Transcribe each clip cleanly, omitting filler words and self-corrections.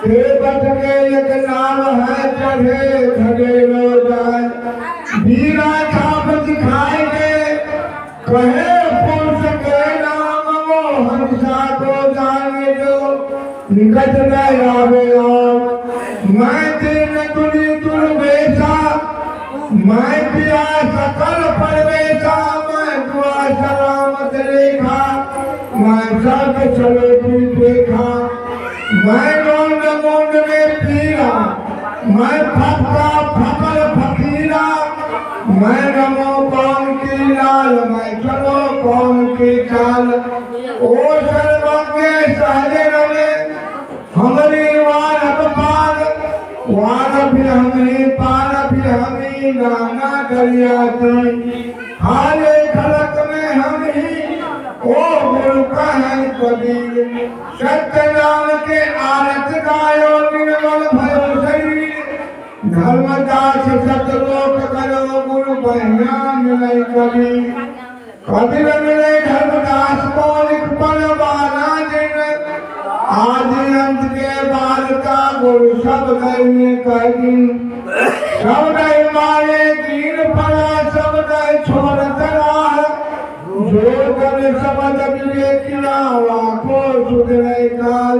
के बच के एक नाम है चढ़े खड़े लो जाए वीरा छाप दिखाएंगे कहे पुरुष के नाम वो हंसा को जाने दो निकट न आवे मैं दिन तुरी दुर्वेशा मैं पिया सकल परवेशा मैं दुआ सलामत रेखा मैं सब चलो भी देखा मैं रोंद मोंद में पीरा मैं फपका फपल फकीरा मैं नमो कौन की लाल मैं चलो कौन की चाल ओ सर्वज्ञ सहजे रवे हमारी वार पार भी हमें पार भी हमें नाना दरियाती हारे खलक में हम ही ओ गुरु कहें कबीर सत्य नाम के आरत गायो निर्मल भयो शरीर धर्मदास सतलोक करो गुरु बहिया मिले कबीर कबीर मिले धर्मदास को लिख परवाना जिन आदि अंत के बाद का गुरु सब गए कह दिन सब गए मारे दीन पड़ा सब गए छोड़ करा जो कर समझ विवेक नावा को सुधरे काल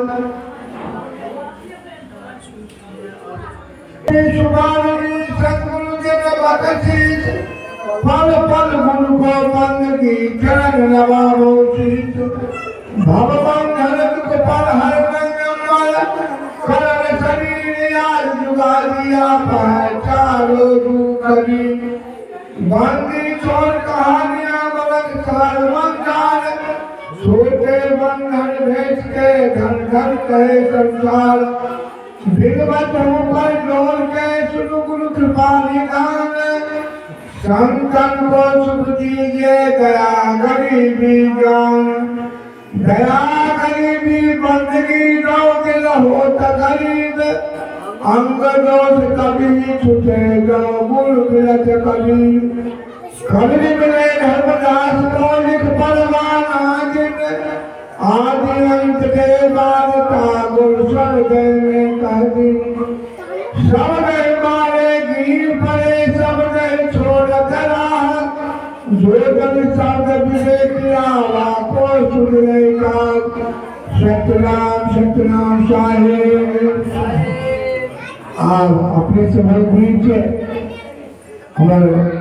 सुबानी सतगुरु के बख्शीश पल पल गुरु को बंद की चरण नवाबो शीश भगवान को पर हर नंगमल करण शरीर आज जुगा दिया पहचारो कभी बंदी छोड़ कहानियां बलक साल छोटे बंधन भेज के घर घर कहे संसार विगवत होकर डोल के सुनु गुरु कृपा निधान संतन को सुख दीजिए दया गरीबी जान दया गरीबी बंदगी दो दिल हो तकरीब अंग दोष कभी छुटे जो गुरु मिलत कभी कभी मिले धर्मदास को लिख परवाना जिन आदि अंत के बाद का गुरु सब गए कह दिन सब गए मारे गिर पड़े सब गए छोड़ करा जो जन शब्द विवेक आवा को सुधरे का सतनाम साहेब आप अपने से बहुत नीचे हमारे